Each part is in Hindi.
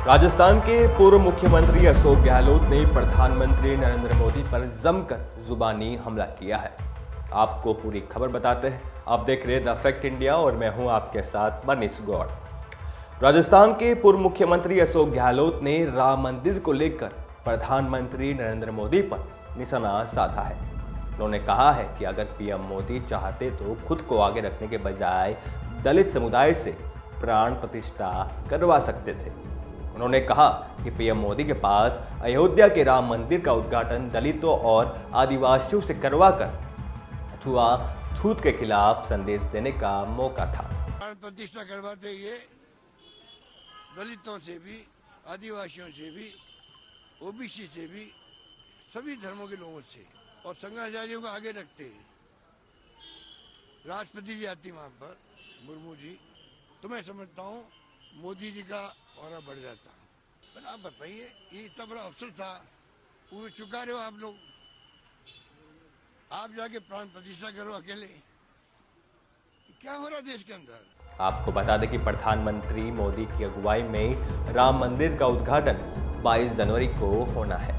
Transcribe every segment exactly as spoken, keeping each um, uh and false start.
राजस्थान के पूर्व मुख्यमंत्री अशोक गहलोत ने प्रधानमंत्री नरेंद्र मोदी पर जमकर जुबानी हमला किया है। आपको पूरी खबर बताते हैं। आप देख रहे हैं द फैक्ट इंडिया और मैं हूं आपके साथ मनीष गौड़। राजस्थान के पूर्व मुख्यमंत्री अशोक गहलोत ने राम मंदिर को लेकर प्रधानमंत्री नरेंद्र मोदी पर निशाना साधा है। उन्होंने कहा है कि अगर पीएम मोदी चाहते तो खुद को आगे रखने के बजाय दलित समुदाय से प्राण प्रतिष्ठा करवा सकते थे। उन्होंने कहा कि पीएम मोदी के पास अयोध्या के राम मंदिर का उद्घाटन दलितों और आदिवासियों से करवाकर छुआछूत के खिलाफ संदेश देने का मौका था। प्राण प्रतिष्ठा करवाते ये दलितों से भी, आदिवासियों से भी, ओबीसी से भी, सभी धर्मों के लोगों से और शंकराचार्यों को आगे रखते हैं। राष्ट्रपति जी आती वहां पर, मुर्मू जी, तो मैं समझता हूँ मोदी जी का और बढ़ जाता। पर आप बताइए, ये इतना बड़ा अवसर था, वो चुका रहे हो आप लोग। आप जाके प्राण प्रतिष्ठा करो अकेले। क्या हो रहा देश के अंदर? आपको बता दें कि प्रधानमंत्री मोदी की अगुवाई में राम मंदिर का उद्घाटन बाईस जनवरी को होना है।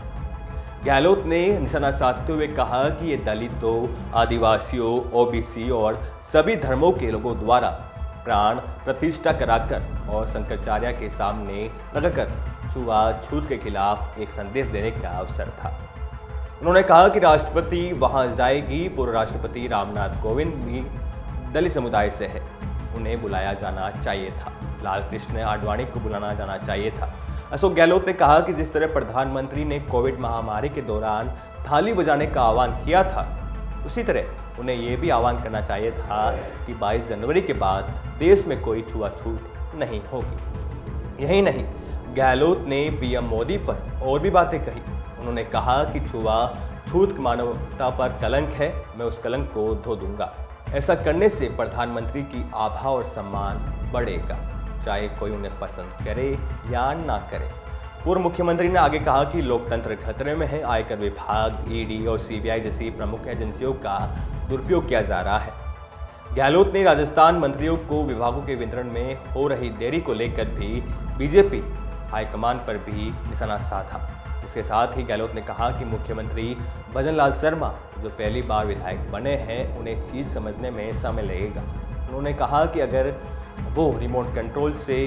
गहलोत ने निशाना साधते हुए कहा कि ये दलितों, आदिवासियों, ओबीसी और सभी धर्मों के लोगों द्वारा प्राण प्रतिष्ठा कराकर और शंकराचार्य के सामने रखकर छुआछूत के खिलाफ एक संदेश देने का अवसर था। उन्होंने कहा कि राष्ट्रपति वहां जाएगी। पूर्व राष्ट्रपति रामनाथ कोविंद भी दलित समुदाय से है, उन्हें बुलाया जाना चाहिए था। लाल कृष्ण आडवाणी को बुलाना जाना चाहिए था। अशोक गहलोत ने कहा कि जिस तरह प्रधानमंत्री ने कोविड महामारी के दौरान थाली बजाने का आह्वान किया था, उसी तरह उन्हें यह भी आह्वान करना चाहिए था कि बाईस जनवरी के बाद देश में कोई छुआछूत नहीं होगी। यही नहीं, गहलोत ने पीएम मोदी पर और भी बातें कही। उन्होंने कहा कि छुआछूत मानवता पर कलंक है, मैं उस कलंक को धो दूंगा। ऐसा करने से प्रधानमंत्री की आभा और सम्मान बढ़ेगा, चाहे कोई उन्हें पसंद करे या ना करे। पूर्व मुख्यमंत्री ने आगे कहा कि लोकतंत्र खतरे में है। आयकर विभाग, ईडी और सीबीआई जैसी प्रमुख एजेंसियों का दुरुपयोग किया जा रहा है। गहलोत ने राजस्थान मंत्रियों को विभागों के वितरण में हो रही देरी को लेकर भी बीजेपी हाईकमान पर भी निशाना साधा। इसके साथ ही गहलोत ने कहा कि मुख्यमंत्री भजनलाल शर्मा जो पहली बार विधायक बने हैं, उन्हें चीज़ समझने में समय लगेगा। उन्होंने कहा कि अगर वो रिमोट कंट्रोल से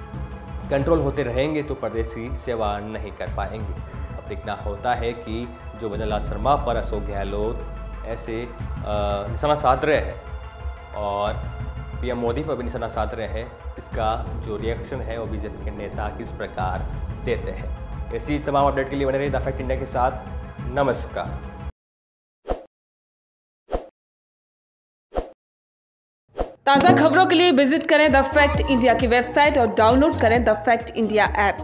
कंट्रोल होते रहेंगे तो प्रदेश की सेवा नहीं कर पाएंगे। अब देखना होता है कि जो भजनलाल शर्मा पर अशोक गहलोत ऐसे निशाना साध रहे हैं और पीएम मोदी पर भी निशाना साध रहे हैं, इसका जो रिएक्शन है वो बीजेपी के नेता किस प्रकार देते हैं। ऐसी तमाम अपडेट के लिए बने रहिए द फैक्ट इंडिया के साथ। नमस्कार। ताज़ा खबरों के लिए विजिट करें द फैक्ट इंडिया की वेबसाइट और डाउनलोड करें द फैक्ट इंडिया ऐप।